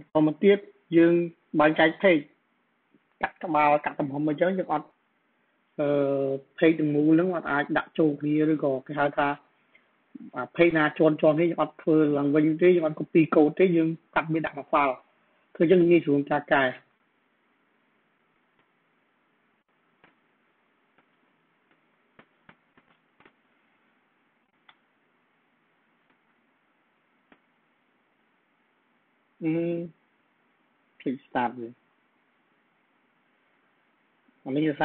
một tiết dương bán cái phê cắt cái bao cắt tầm hầm mà chứ chứ còn phê từng mũ lớn mà ai đặt chỗ kia rồi có cái hai ta phê na tròn tròn thế còn thừa lần vinh thế còn copy code thế dương cắt bị đặt vào fileคือยังมีสูงจากกายอืมคลิกสตาร์ทเลยอันนี้จะใช้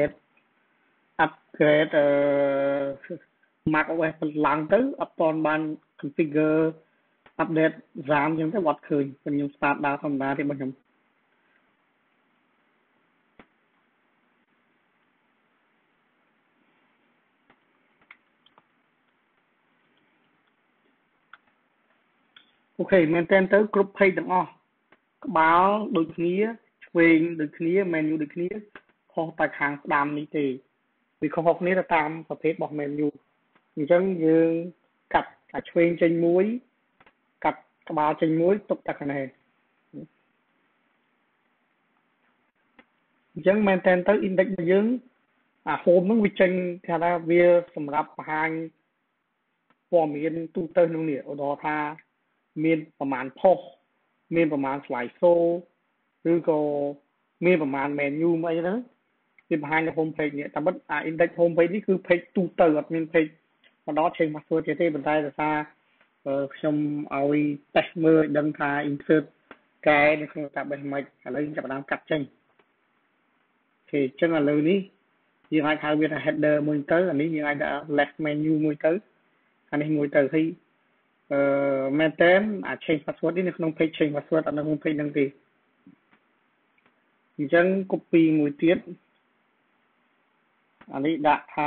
อัปเกรดมาร์กเอาไว้เป็นหลังtới อัปตอนบาน configure อัปเดต3ยังได้วัดคืนเป็นยังสตาร์ทดาวธรรมดาที่มันทำโอเค maintain tới group page ទាំងអស់ក្បាលដូចគ្នាឆ្វេងដូចគ្នា menu ដូចគ្នាខុសតែខាងស្ដាំនេះទេវាខុសៗគ្នាទៅតាមប្រភេទរបស់ menu អញ្ចឹងយើងកាត់អាឆ្វេងចេញមួយកាត់ក្បាលចេញមួយទុកតែខាងនេះអញ្ចឹងមែនតើទៅ index របស់យើងអា home ហ្នឹងវាចេញគេថាវាសម្រាប់បង្ហាញព័ត៌មានទូទៅក្នុងនេះឧទាហរណ៍ថាមានប្រមាណ post មានប្រមាណ slide show ឬក៏មានប្រមាណ menu អីហ្នឹងវាបង្ហាញនៅ home page នេះតែមិនអា index home page នេះគឺ page ទូទៅអត់មាន page ម្ដង change password ទេប៉ុន្តែដោយសារខ្ញុំឲ្យ test មើលឲ្យដឹងថា insert កែនៅក្នុង database មិនឥឡូវយើងចាប់ផ្ដើមកាត់ចេញអូខេអញ្ចឹងឥឡូវនេះយើងអាចហៅវាថា header មួយទៅអានេះយើងអាចដាក់ left menu មួយទៅអានេះមួយទៅហើយមែនតើអា change password នេះនៅក្នុង page change password អត់នៅក្នុង page ហ្នឹងទេអញ្ចឹង copy មួយទៀតអានេះដាក់ថា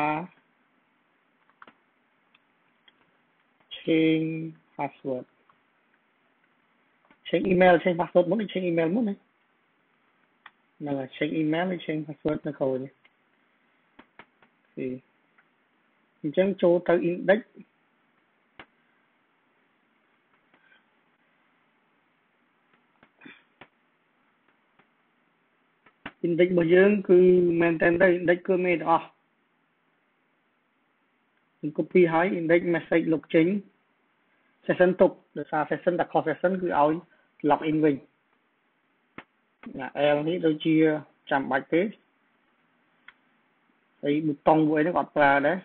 change password change email change password មុន change email មុនណាហ្នឹងហើយ change email ហើយ change password នៅក្រោយនេះអញ្ចឹងចូលទៅ index index របស់យើងគឺមែនតើទៅ index គឺមានទាំងអស់ខ្ញុំ copy ហើយ index message លុបចេញ session ទុកដោយសារ session តែខុស session គឺឲ្យ log in វិញណា L នេះដូចជាចាំបាច់ទេហើយប៊ូតុងមួយហ្នឹងអត់ប្រើដែ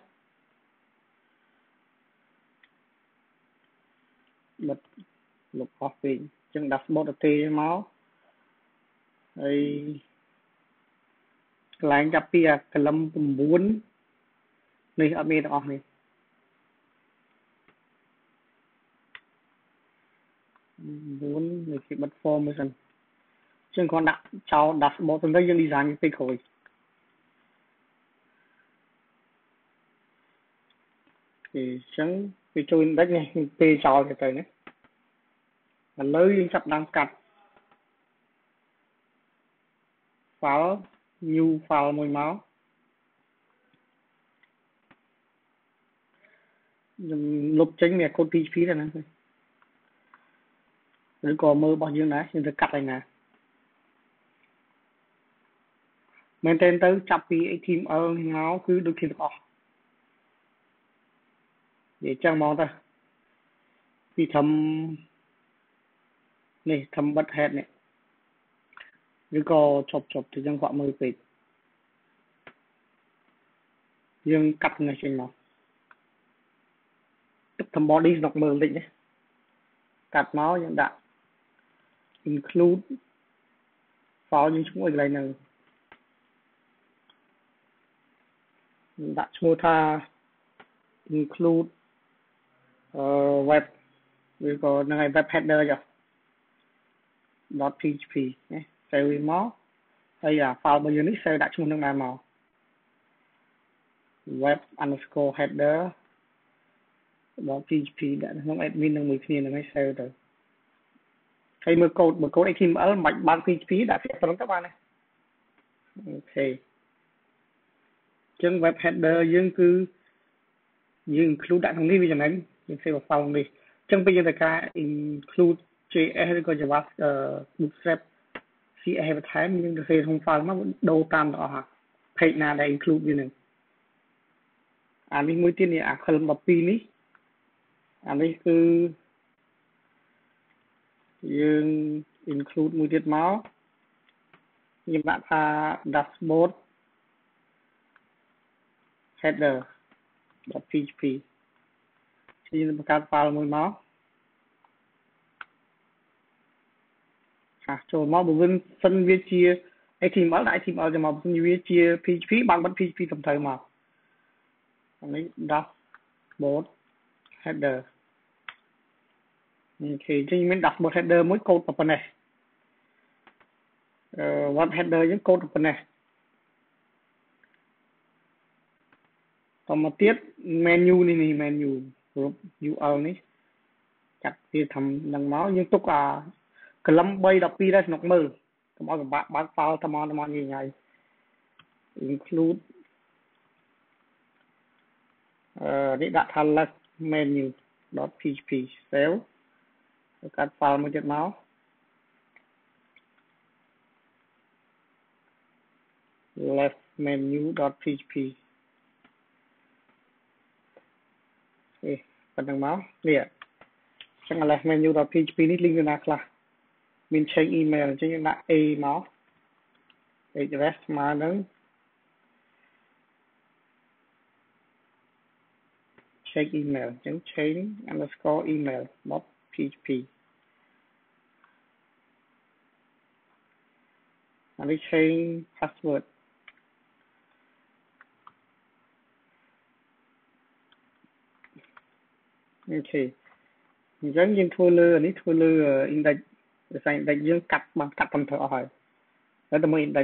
របិទលុបអស់ពេកអញ្ចឹង dashboard ទៅទេមកហើយកន្លែងចាប់ពីអា column 9នេះអត់មានទាំងអស់នេះ9នេះគេបិទ form មួយសិនអញ្ចឹងគ្រាន់ដាក់ចោល dashboard ទៅយើង design ពីក្រោយអញ្ចឹងវាចូល index នេះពេលចោលទៅណាឥឡូវយើងចាប់ដើមកាត់ file new file មួយមកខ្ញុំលុបចេញមានកូដ PHP ទេណាឬក៏មើលរបស់យើងដែរយើងទៅកាត់ឯណាមែនតើទៅចាប់ពី HTML មកគឺដូចគ្នាទាំងអស់និយាយចឹងហ្មងទៅពីធ្វើនេះធ្វើបិទ head នេះឬក៏ចប់ទៅចឹងគាត់មើលពេកយើងកាត់នេះចេញមកទឹក body ស្នុកមើលតិចណាកាត់មកយើងដាក់ include file យើងឈ្មោះឲ្យកន្លែងហ្នឹងដាក់ឈ្មោះថា include web ឬក៏នឹងឲ្យ web header ចុះ .php ណា save វាមកហើយអា file របស់យើងនេះ save ដាក់ឈ្មោះនឹងបានមក web underscore header .php ដាក់ក្នុង admin នឹងមួយគ្នានឹងឲ្យ save ទៅហើយមើលកូដHTML មិនបាច់បើក PHP ដាក់វាត្រឹមទៅបានទេអូខេអញ្ចឹង web header យើងគឺយើង include ដាក់ក្នុងនេះវាចំណេញយើង save file នេះអញ្ចឹងពេលយើងត្រូវការ include JS ឬក៏ Java Bootstrap CSS បន្ថែមយើងទៅសេក្នុង file មកដូរតាមទាំងអស់ page ណាដែល include វានឹងអានេះមួយទៀតនេះអា column 12នេះអានេះគឺយើង include មួយទៀតមកខ្ញុំដាក់ថា dashboard header.php យើងបង្កើត file មួយមកចូលមកបើមិនសិនវាជា HTML ដាក់ HTML ទៅមកបើវាជា PHP បើកបិទ PHP ត្រឹមត្រូវមកអានេះ dashboard header អូខេអញ្ចឹងមាន dashboard header មួយកូដប៉ុណ្ណេះweb header យើងកូដប៉ុណ្ណេះតមកទៀត menu នេះ menu URL នេះចាត់វាធ្វើនឹងមកយើងទុកអា column 3 12ដែរស្នុកមើលកុំឲ្យពិបាកបើក file ថ្មងាយinclude នេះដាក់ថា left menu.php save កាត់ file មួយទៀតមក left menu.php ប៉ុណ្្នឹងមកនេះចឹង left menu.php នេះ link ទៅណាខ្លះមាន check email អញ្ចឹងយើងដាក់ a មក address ស្មើនឹង check email អញ្ចឹង change underscore email.php អានេះ change password អូខេអញ្ចឹងយើងធ្វើលើអានេះធ្វើលើ index ដោយសារ index យើងកាត់បានកាត់តាមត្រូវអស់ហើយហើយទៅមើល index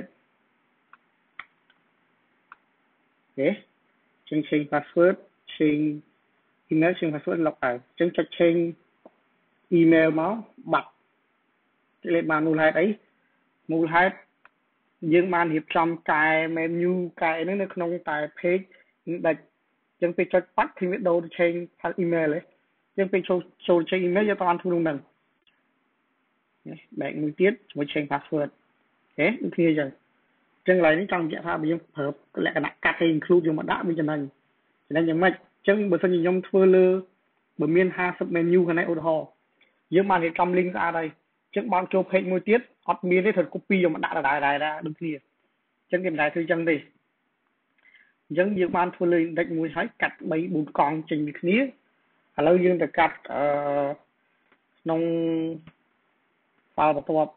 អូខេ change password change email change password លុបហើយអញ្ចឹងចុច change email មកបាត់លេខបានមូលហេតុអីមូលហេតុយើងបានរៀបចំកែ menu កែហ្នឹងនៅក្នុងតែ page index អញ្ចឹងពេលចុចបាត់គឺវាដូរទៅ change email ហ៎អញ្ចឹងពេលចូល change email យើងต้องធ្វើនោះហ្នឹងបែកមួយទៀតជាមួយ change password អូខេដូចគ្នាអញ្ចឹងកន្លែងនេះចង់បញ្ជាក់ថាបើយើងប្រើលក្ខណៈកាត់ include យកមកដាក់វាចំណេញយ៉ាងម៉េចអញ្ចឹងបើសិនជាខ្ញុំធ្វើលើបើមាន50 menu ខាងនេះឧទាហរណ៍យើងបានរៀបចំ link ស្អាតហើយអញ្ចឹងបើកចូល page មួយទៀតអត់មានទេត្រូវ copy យកមកដាក់ដដែលដូចគ្នាអញ្ចឹងគេមិនដែលធ្វើអញ្ចឹងទេអញ្ចឹងយើងបានធ្វើលើ index មួយហើយកាត់3 4កង់ចេញពីគ្នាឥឡូវយើងទៅកាត់ក្នុង file បន្ទាប់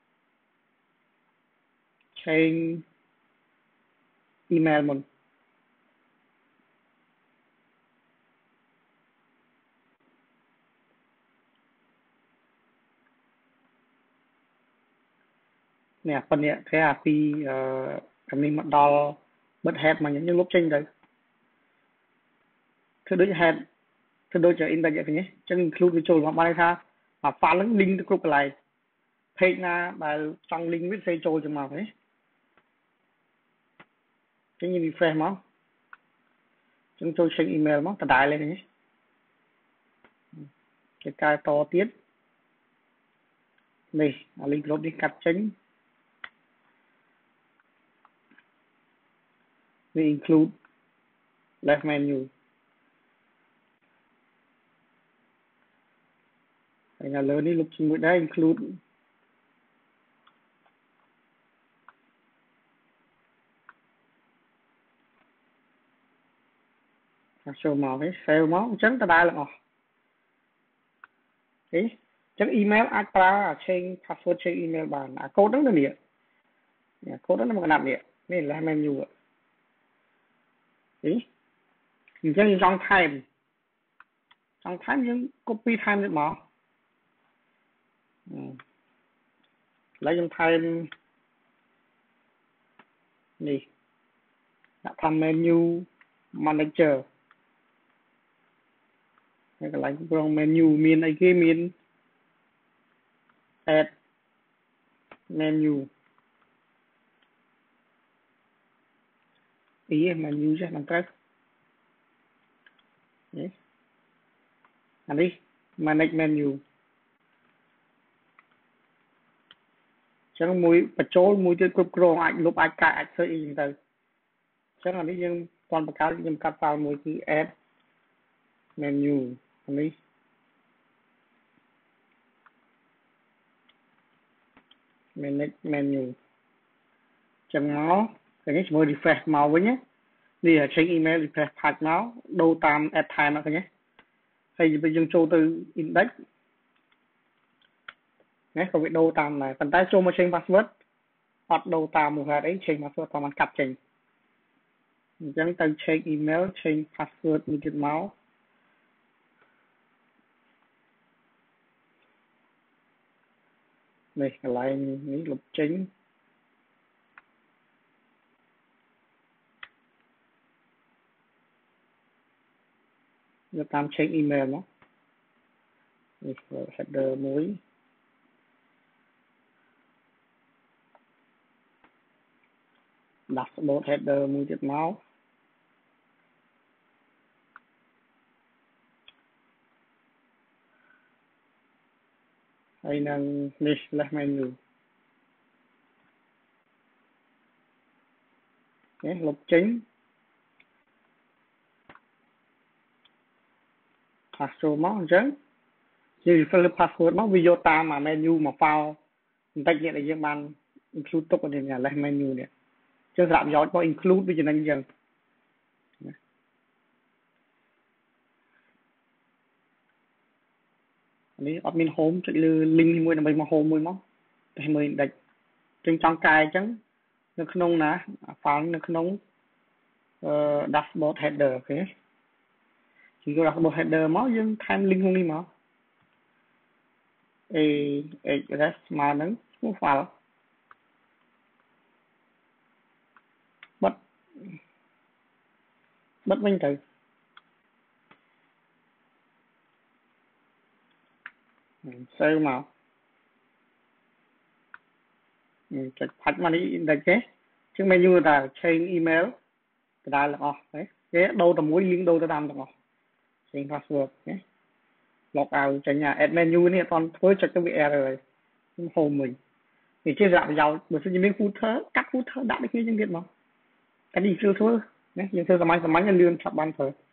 change email មុននេះប៉ុណ្ណេះគេអាពីខាងនេះមកដល់បិទ head មកយើងលុបចេញទៅធ្វើដូច head ធ្វើដូចជា index យ៉ាងនេះអញ្ចឹង include វាចូលមកបានថាអា file ហ្នឹង link ទៅគ្រប់កន្លែង page ណាដែលចង់ link វាផ្សេងចូលទៅមកទេអញ្ចឹងយើង refresh មកអញ្ចឹងចូល check email មកដដែលលេងនេះគេកែតទៀតនេះអា link group នេះកាត់ចេញវា include left menu ហើយនៅលើនេះលុបជាមួយដែរ include ចូលមកវិញ save មកអញ្ចឹងដដែលទាំងអស់អញ្ចឹង email អាចប្រើ change password change email បានអាកូដហ្នឹងទៅនេះកូដហ្នឹងមកកណ្ដាប់នេះ left menu អញ្ចឹងយើងចង់ថែមយើង copy ថែមទៀតមកឥឡូវយើងថែមនេះដាក់ថា menu manager ហើយកន្លែងក្នុង menu មានអីគេមាន add menu menu ចេះមិនត្រូវអានេះ manage menu chẳng mùi bật chỗ mùi chơi cục rồng ảnh lúc ai cài ảnh sơ y từ chẳng là nhưng toàn bạc cáo nhưng cắt vào mùi cứ add menu này manage menu chẳng nó cái này mùi refresh màu với nhé đi là check email refresh page nó đâu tam add time nó cái nhé hay bây giờ cho từ index nhé có việc đâu tam này phần tay cho một change password hoặc đâu tam một cái đấy change password toàn bằng cặp change chẳng từ check email change password như cái máu này lại ní lục chính giờ tam check email nó này header muối dashboard header muối chết máu hay năng list là menu nhé lục chính password máu chứ như phần password máu video ta mà menu mà file tách nhận là riêng ban include tốt ở đây là menu này chứ làm gió có include bây giờ năng dần này admin home chạy link môi là mình mà home môi máu để mình đặt trên trong cài chẳng nó không nè file nó không dashboard header ok chỉ có dashboard header máu nhưng time link không đi mà address mà nó không phải bắt mình từ sale mà check phát mà đi đặt chứ chứ menu là change email cái đó là đấy cái đâu tầm mối link đâu ta làm được không change password nhé log out chạy nhà add menu này toàn với check cái bị error rồi home mình thì chưa giảm giàu bởi vì mình footer cắt footer đã được như chương trình mà cái gì chưa thôi nhé nhưng chưa làm máy nhân lương chọn ban thời